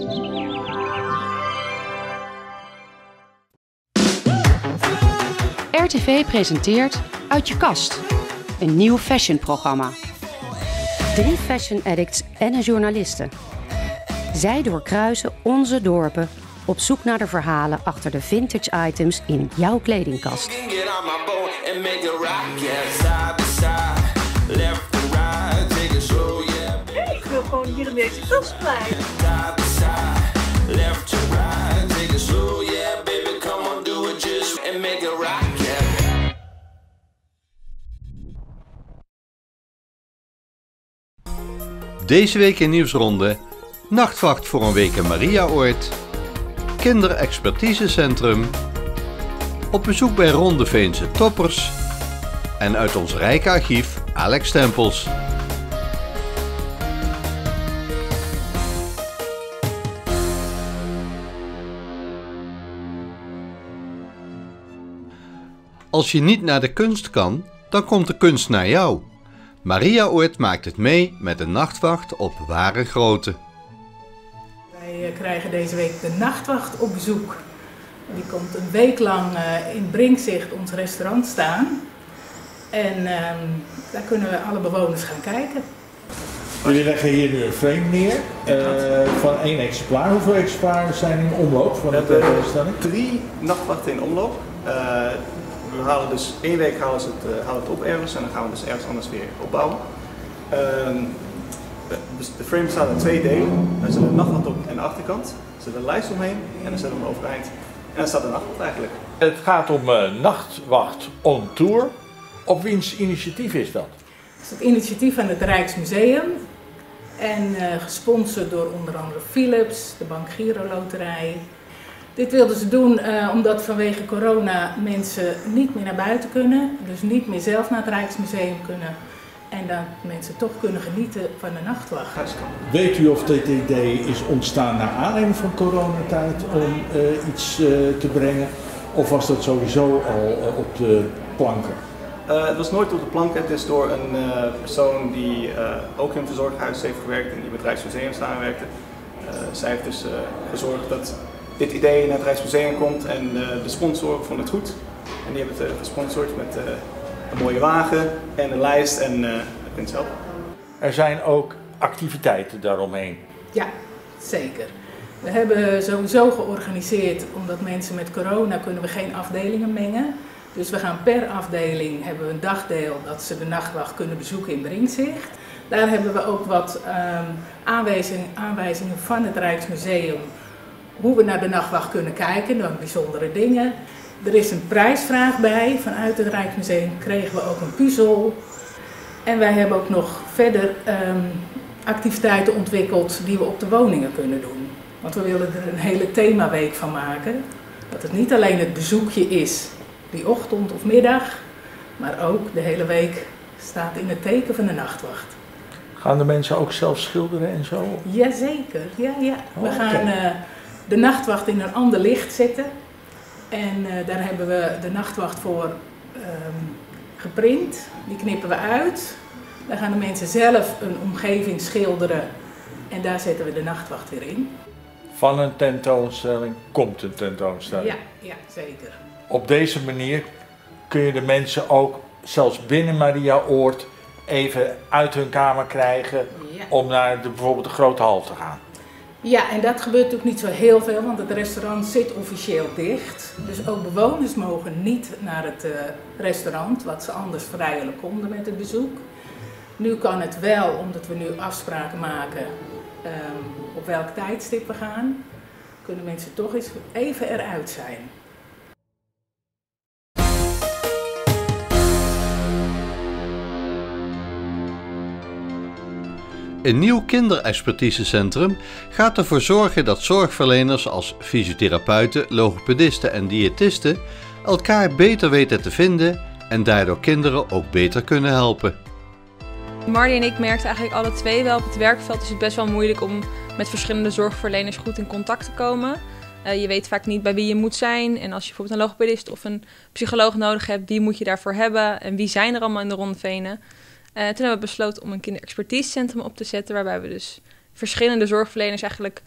RTV presenteert Uit je kast, een nieuw fashionprogramma. 3 fashion addicts en een journaliste. Zij doorkruisen onze dorpen op zoek naar de verhalen achter de vintage items in jouw kledingkast. Hey, ik wil gewoon hier in deze kast blijven. Deze week in Nieuwsronde, nachtwacht voor een week in Mariaoord, kinderexpertisecentrum, op bezoek bij Rondeveense toppers en uit ons rijke archief Alex Stempels. Als je niet naar de kunst kan, dan komt de kunst naar jou. Mariaoord maakt het mee met een nachtwacht op ware grootte. Wij krijgen deze week de nachtwacht op bezoek. Die komt een week lang in Brinkzicht, ons restaurant, staan. En daar kunnen we alle bewoners gaan kijken. Jullie leggen hier nu een frame neer van 1 exemplaar. Hoeveel exemplaren zijn in omloop van de tentoonstelling? 3 nachtwachten in omloop. We halen dus 1 week halen het op ergens en dan gaan we dus ergens anders weer opbouwen. Dus de frame bestaat uit 2 delen. Er zit een nachtwacht op en de achterkant. Er zit een lijst omheen en dan zetten we hem overeind. En dan staat de nachtwacht eigenlijk. Het gaat om Nachtwacht on Tour. Op wiens initiatief is dat? Het is het initiatief van het Rijksmuseum. En gesponsord door onder andere Philips, de Bank Giro Loterij. Dit wilden ze doen omdat vanwege corona mensen niet meer naar buiten kunnen. Dus niet meer zelf naar het Rijksmuseum kunnen. En dat mensen toch kunnen genieten van de nachtwacht. Weet u of dit idee is ontstaan naar aanleiding van coronatijd om iets te brengen? Of was dat sowieso al op de planken? Het was nooit op de planken. Het is door een persoon die ook in een verzorghuis heeft gewerkt en die met het Rijksmuseum samenwerkte. Zij heeft dus gezorgd dat dit idee naar het Rijksmuseum komt en de sponsoren vonden het goed. En die hebben het gesponsord met een mooie wagen en een lijst en de print zelf. Er zijn ook activiteiten daaromheen. Ja, zeker. We hebben sowieso georganiseerd, omdat mensen met corona kunnen we geen afdelingen mengen. Dus we gaan per afdeling, hebben we een dagdeel dat ze de nachtwacht kunnen bezoeken in Brinkzicht. Daar hebben we ook wat aanwijzingen van het Rijksmuseum. Hoe we naar de nachtwacht kunnen kijken, dan bijzondere dingen. Er is een prijsvraag bij. Vanuit het Rijksmuseum kregen we ook een puzzel. En wij hebben ook nog verder activiteiten ontwikkeld die we op de woningen kunnen doen. Want we willen er een hele themaweek van maken. Dat het niet alleen het bezoekje is, die ochtend of middag, maar ook de hele week staat in het teken van de nachtwacht. Gaan de mensen ook zelf schilderen en zo? Jazeker, ja. We gaan de nachtwacht in een ander licht zetten. En daar hebben we de nachtwacht voor geprint. Die knippen we uit. Dan gaan de mensen zelf een omgeving schilderen. En daar zetten we de nachtwacht weer in. Van een tentoonstelling komt een tentoonstelling. Ja, zeker. Op deze manier kun je de mensen ook, zelfs binnen Mariaoord, even uit hun kamer krijgen om naar bijvoorbeeld de grote hal te gaan. Ja, en dat gebeurt natuurlijk niet zo heel veel, want het restaurant zit officieel dicht. Dus ook bewoners mogen niet naar het restaurant, wat ze anders vrijelijk konden met het bezoek. Nu kan het wel, omdat we nu afspraken maken op welk tijdstip we gaan, kunnen mensen toch eens even eruit zijn. Een nieuw kinderexpertisecentrum gaat ervoor zorgen dat zorgverleners als fysiotherapeuten, logopedisten en diëtisten elkaar beter weten te vinden en daardoor kinderen ook beter kunnen helpen. Mardi en ik merkten eigenlijk alle twee wel, op het werkveld is het best wel moeilijk om met verschillende zorgverleners goed in contact te komen. Je weet vaak niet bij wie je moet zijn en als je bijvoorbeeld een logopedist of een psycholoog nodig hebt, wie moet je daarvoor hebben en wie zijn er allemaal in de Rondevenen. Toen hebben we besloten om een kinderexpertisecentrum op te zetten waarbij we dus verschillende zorgverleners eigenlijk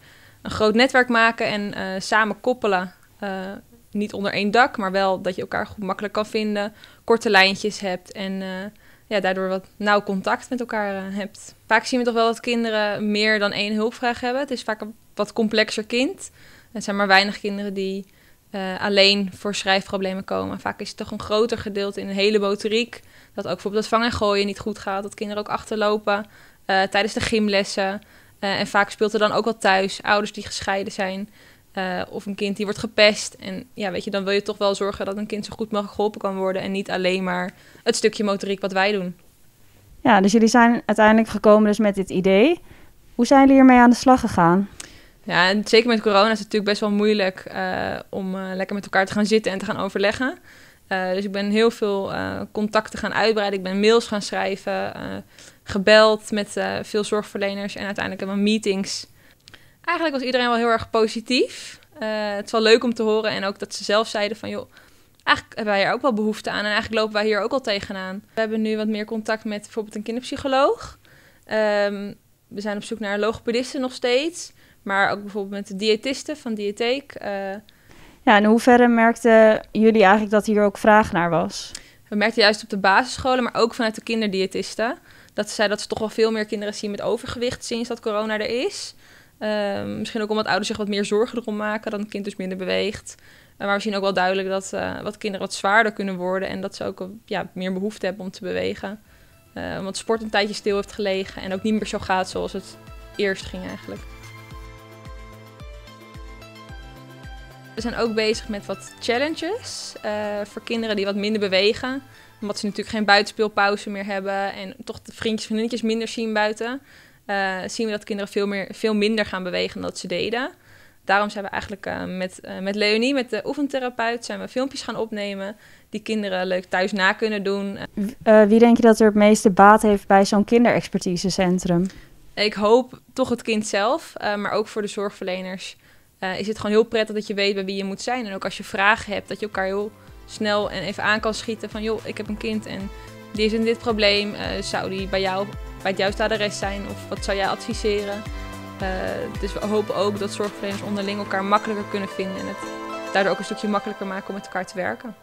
een groot netwerk maken en samen koppelen. Niet onder één dak, maar wel dat je elkaar goed makkelijk kan vinden. Korte lijntjes hebt en daardoor wat nauw contact met elkaar hebt. Vaak zien we toch wel dat kinderen meer dan één hulpvraag hebben. Het is vaak een wat complexer kind. Er zijn maar weinig kinderen die alleen voor schrijfproblemen komen. Vaak is het toch een groter gedeelte in een hele motoriek. Dat ook bijvoorbeeld het vangen en gooien niet goed gaat. Dat kinderen ook achterlopen tijdens de gymlessen. En vaak speelt er dan ook wel thuis ouders die gescheiden zijn. Of een kind die wordt gepest. En ja, weet je, dan wil je toch wel zorgen dat een kind zo goed mogelijk geholpen kan worden. En niet alleen maar het stukje motoriek wat wij doen. Ja, dus jullie zijn uiteindelijk gekomen dus met dit idee. Hoe zijn jullie hiermee aan de slag gegaan? Ja, en zeker met corona is het natuurlijk best wel moeilijk om lekker met elkaar te gaan zitten en te gaan overleggen. Dus ik ben heel veel contacten gaan uitbreiden. Ik ben mails gaan schrijven, gebeld met veel zorgverleners en uiteindelijk hebben we meetings. Eigenlijk was iedereen wel heel erg positief. Het is wel leuk om te horen en ook dat ze zelf zeiden van joh, eigenlijk hebben wij hier ook wel behoefte aan en eigenlijk lopen wij hier ook al tegenaan. We hebben nu wat meer contact met bijvoorbeeld een kinderpsycholoog. We zijn op zoek naar logopedisten nog steeds, maar ook bijvoorbeeld met de diëtisten van Diëteek. Ja, in hoeverre merkten jullie eigenlijk dat hier ook vraag naar was? We merkten juist op de basisscholen, maar ook vanuit de kinderdiëtisten. Dat ze zeiden dat ze toch wel veel meer kinderen zien met overgewicht sinds dat corona er is. Misschien ook omdat ouders zich wat meer zorgen erom maken, dat een kind dus minder beweegt. Maar we zien ook wel duidelijk dat wat kinderen wat zwaarder kunnen worden en dat ze ook meer behoefte hebben om te bewegen. Omdat sport een tijdje stil heeft gelegen en ook niet meer zo gaat zoals het eerst ging eigenlijk. We zijn ook bezig met wat challenges voor kinderen die wat minder bewegen. Omdat ze natuurlijk geen buitenspeelpauze meer hebben en toch de vriendjes en vriendinnetjes minder zien buiten. Zien we dat kinderen veel minder gaan bewegen dan dat ze deden. Daarom zijn we eigenlijk met Leonie, met de oefentherapeut, zijn we filmpjes gaan opnemen die kinderen leuk thuis na kunnen doen. Wie denk je dat er het meeste baat heeft bij zo'n kinderexpertisecentrum? Ik hoop toch het kind zelf, maar ook voor de zorgverleners is het gewoon heel prettig dat je weet bij wie je moet zijn. En ook als je vragen hebt, dat je elkaar heel snel en even aan kan schieten van joh, ik heb een kind en die is in dit probleem. Zou die bij jou bij het juiste adres zijn of wat zou jij adviseren? Dus we hopen ook dat zorgverleners onderling elkaar makkelijker kunnen vinden en het daardoor ook een stukje makkelijker maken om met elkaar te werken.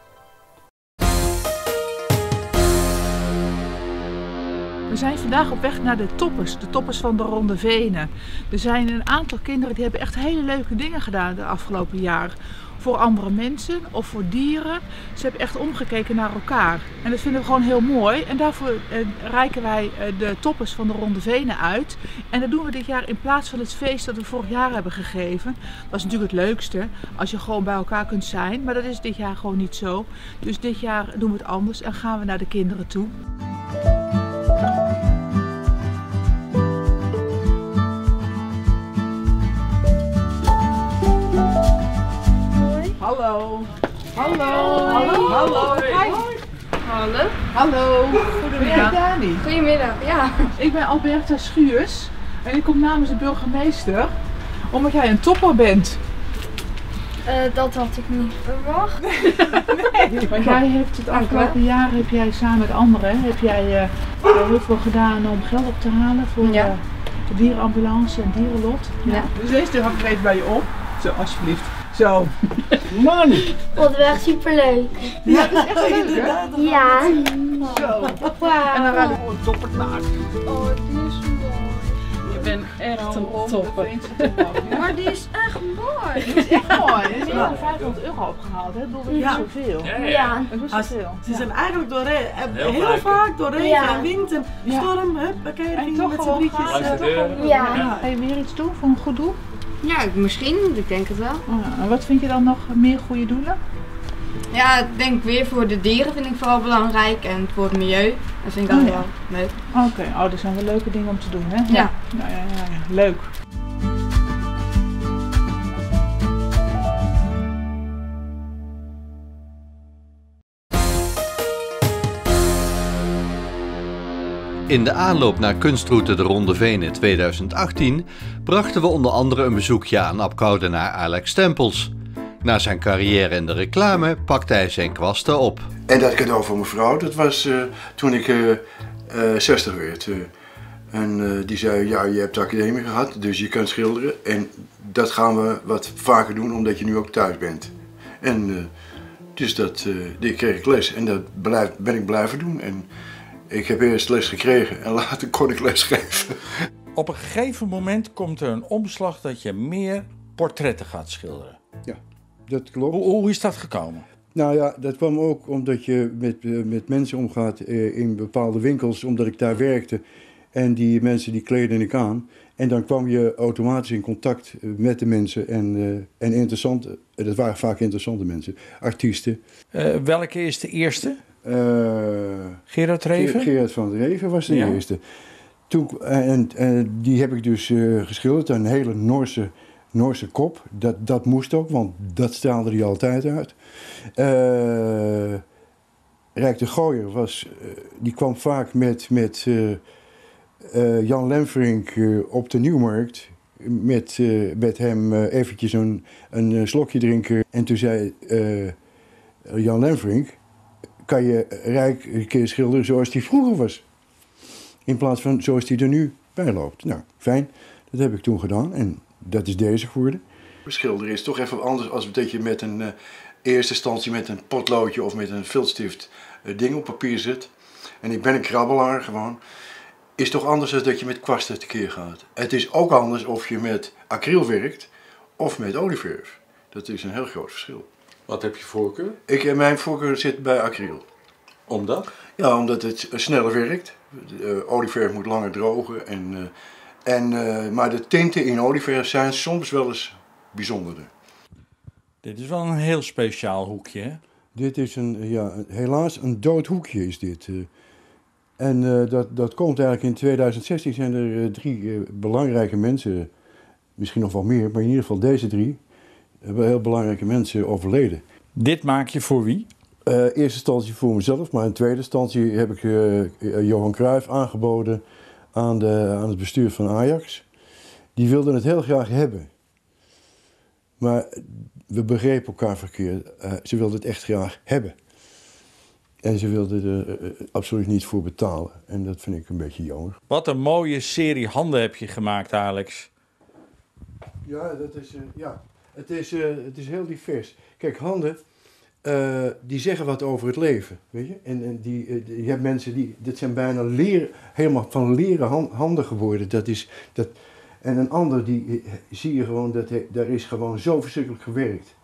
We zijn vandaag op weg naar de toppers van de Ronde Venen. Er zijn een aantal kinderen die hebben echt hele leuke dingen gedaan de afgelopen jaar. Voor andere mensen of voor dieren. Ze hebben echt omgekeken naar elkaar. En dat vinden we gewoon heel mooi. En daarvoor reiken wij de toppers van de Ronde Venen uit. En dat doen we dit jaar in plaats van het feest dat we vorig jaar hebben gegeven. Dat is natuurlijk het leukste, als je gewoon bij elkaar kunt zijn. Maar dat is dit jaar gewoon niet zo. Dus dit jaar doen we het anders en gaan we naar de kinderen toe. Hallo. Hallo. Hallo. Hallo. Hi. Hallo. Hallo. Goedemiddag. Dani. Goedemiddag, ja. Ik ben Alberta Schuurs en ik kom namens de burgemeester omdat jij een topper bent. Dat had ik niet verwacht. Nee, want jij hebt het afgelopen jaar heb jij samen met anderen heel veel gedaan om geld op te halen voor de dierenambulance en dierenlot. Ja. Dus deze hak ik even bij je op. Zo, alsjeblieft. Zo. Man! Wat wel superleuk. Ja, dat is echt leuk, hè? Ja. Zo. Wauw. En dan gaan we gewoon een topper maken. Oh, die is mooi. Je bent echt een topper. Maar die is echt mooi. Die is echt mooi. Er is wel €500 opgehaald, hè? Dat is niet zoveel. Ja. Dat is zoveel. Ze zijn eigenlijk door heel vaak door regen en wind en storm, huppakee, En ging toch met z'n gewoon drietjes. Ja. Ga je weer iets doen voor een goed doel? Ja, misschien. Ik denk het wel. En wat vind je dan nog meer goede doelen? Ja, ik denk weer voor de dieren vind ik vooral belangrijk en voor het milieu. Dat vind ik wel heel leuk. Oké, dat zijn wel leuke dingen om te doen, hè? Ja. Ja. Leuk. In de aanloop naar Kunstroute de Ronde Venen 2018 brachten we onder andere een bezoekje aan Apkoudenaar Alex Stempels. Na zijn carrière in de reclame pakte hij zijn kwasten op. En dat cadeau voor mijn vrouw, dat was toen ik 60 werd. En die zei, ja, je hebt de academie gehad, dus je kunt schilderen. En dat gaan we wat vaker doen, omdat je nu ook thuis bent. En dus die kreeg ik les en dat ben ik blijven doen. En ik heb eerst les gekregen en later kon ik les geven. Op een gegeven moment komt er een omslag dat je meer portretten gaat schilderen. Ja, dat klopt. Hoe is dat gekomen? Nou ja, dat kwam ook omdat je met mensen omgaat in bepaalde winkels, omdat ik daar werkte. En die mensen die kleden ik aan. En dan kwam je automatisch in contact met de mensen en interessante, dat waren vaak interessante mensen, artiesten. Welke is de eerste? Gerard Reven? Gerard van Reven was de eerste. Die heb ik dus geschilderd, een hele Noorse kop. Dat moest ook, want dat straalde hij altijd uit. Rijk de Gooier die kwam vaak met Jan Lemfrink op de Nieuwmarkt. Met hem eventjes een slokje drinken. En toen zei Jan Lemfrink, kan je Rijk een keer schilderen zoals hij vroeger was? In plaats van zoals hij er nu bij loopt. Nou, fijn. Dat heb ik toen gedaan en dat is deze geworden. Schilderen is toch even anders als dat je met een eerste instantie met een potloodje of met een viltstift ding op papier zet. En ik ben een krabbelaar gewoon. Is toch anders dan dat je met kwasten tekeer gaat. Het is ook anders of je met acryl werkt of met olieverf. Dat is een heel groot verschil. Wat heb je voorkeur? Mijn voorkeur zit bij acryl. Omdat? Ja, omdat het sneller werkt. Olieverf moet langer drogen. Maar de tinten in olieverf zijn soms wel eens bijzonderder. Dit is wel een heel speciaal hoekje, hè? Dit is helaas een dood hoekje is dit. En dat komt eigenlijk in 2016 zijn er 3 belangrijke mensen, misschien nog wel meer, maar in ieder geval deze 3, heel belangrijke mensen overleden. Dit maak je voor wie? Eerste instantie voor mezelf, maar in tweede instantie heb ik Johan Cruijff aangeboden aan het bestuur van Ajax. Die wilden het heel graag hebben. Maar we begrepen elkaar verkeerd. Ze wilden het echt graag hebben. En ze wilden er absoluut niet voor betalen. En dat vind ik een beetje jammer. Wat een mooie serie handen heb je gemaakt, Alex. Ja, het is heel divers. Kijk, handen, die zeggen wat over het leven, weet je. En je hebt mensen dit zijn bijna helemaal van leren handen geworden. En een ander, die zie je gewoon, daar is gewoon zo verschrikkelijk gewerkt.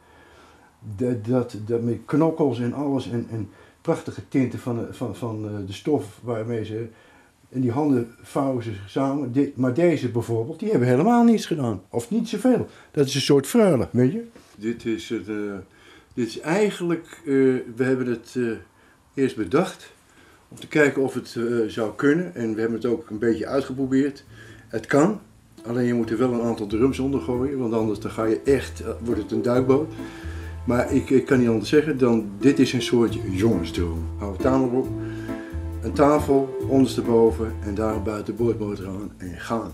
Dat met knokkels en alles en prachtige tinten van de stof waarmee ze... En die handen vouwen ze samen. Maar deze bijvoorbeeld, die hebben helemaal niets gedaan. Of niet zoveel. Dat is een soort freule, weet je. Dit is eigenlijk... we hebben het eerst bedacht om te kijken of het zou kunnen. En we hebben het ook een beetje uitgeprobeerd. Het kan. Alleen je moet er wel een aantal drums onder gooien. Want anders dan wordt het een duikboot. Maar ik kan niet anders zeggen dan, dit is een soort jongensdroom. Hou het daar maar op. Een tafel, ondersteboven en daar buiten de boordmotor aan en gaan.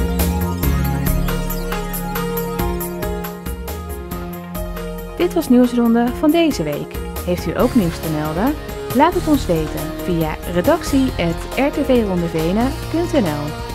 Dit was Nieuwsronde van deze week. Heeft u ook nieuws te melden? Laat het ons weten via redactie@rtvrondevenen.nl.